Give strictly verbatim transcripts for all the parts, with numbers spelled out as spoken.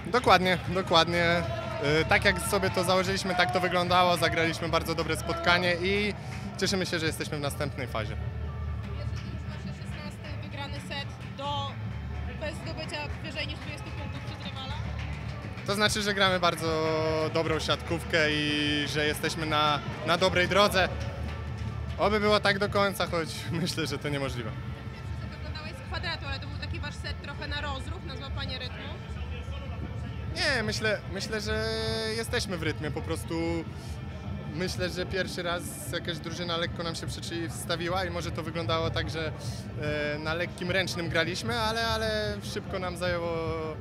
Dokładnie, dokładnie. Y, Tak jak sobie to założyliśmy, tak to wyglądało. Zagraliśmy bardzo dobre spotkanie i cieszymy się, że jesteśmy w następnej fazie. Jest to już wasz szesnasty wygrany set do bez zdobycia wyżej niż dwudziestu punktów przed rywala. To znaczy, że gramy bardzo dobrą siatkówkę i że jesteśmy na, na dobrej drodze. Oby było tak do końca, choć myślę, że to niemożliwe. Pierwszy set wyglądałeś z kwadratu, ale to był taki wasz set trochę na rozruch, na złapanie rytmu. Nie, myślę, myślę, że jesteśmy w rytmie. Po prostu myślę, że pierwszy raz jakaś drużyna lekko nam się przeciwstawiła i może to wyglądało tak, że e, na lekkim ręcznym graliśmy, ale, ale szybko nam zajęło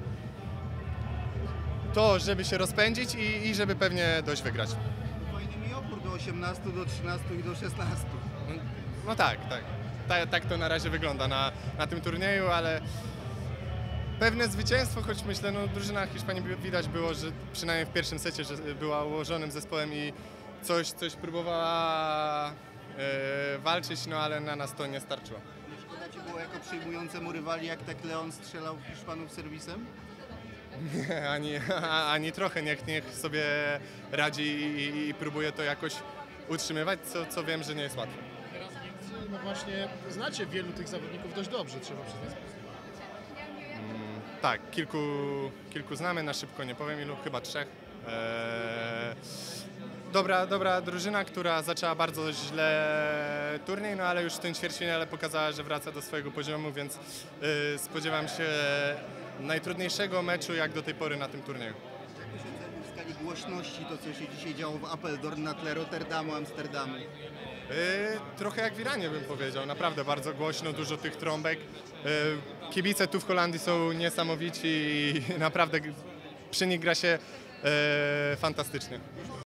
to, żeby się rozpędzić i, i żeby pewnie dość wygrać. Fajny mi opór do osiemnastu, do trzynastu i do szesnastu. No tak, tak. Ta, tak to na razie wygląda na, na tym turnieju, ale pewne zwycięstwo, choć myślę, no drużyna Hiszpanii widać było, że przynajmniej w pierwszym secie, że była ułożonym zespołem i coś, coś próbowała e, walczyć, no ale na nas to nie starczyło. Szkoda ci było jako przyjmującemu rywali, jak tak Leon strzelał w Hiszpanów serwisem? Nie, ani, ani trochę, niech, niech sobie radzi i, i próbuje to jakoś utrzymywać, co, co wiem, że nie jest łatwe. Teraz Niemcy, no właśnie, znacie wielu tych zawodników dość dobrze, trzeba przyznać. Tak, kilku, kilku znamy, na szybko nie powiem ilu, chyba trzech. Eee, dobra, dobra drużyna, która zaczęła bardzo źle turniej, no ale już w tym ćwierćfinale pokazała, że wraca do swojego poziomu, więc yy, spodziewam się najtrudniejszego meczu jak do tej pory na tym turnieju. Jak byś ocenił w skali głośności to, co się dzisiaj działo w Apeldoorn na tle Rotterdamu, Amsterdamu? Yy, trochę jak w Iranie bym powiedział, naprawdę bardzo głośno, dużo tych trąbek. Yy, kibice tu w Holandii są niesamowici i naprawdę przy nich gra się yy, fantastycznie.